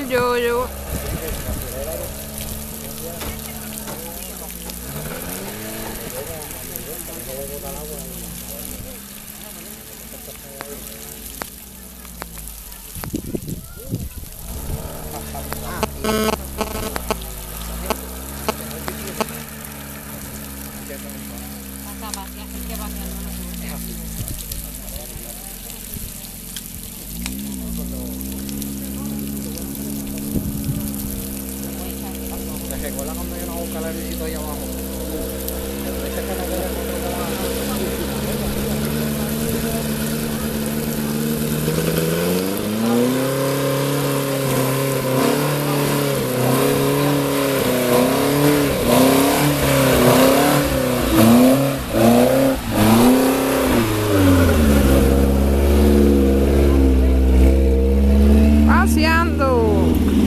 el yoyo. ¿Te recuerdas cuando yo no buscar el visito ahí abajo?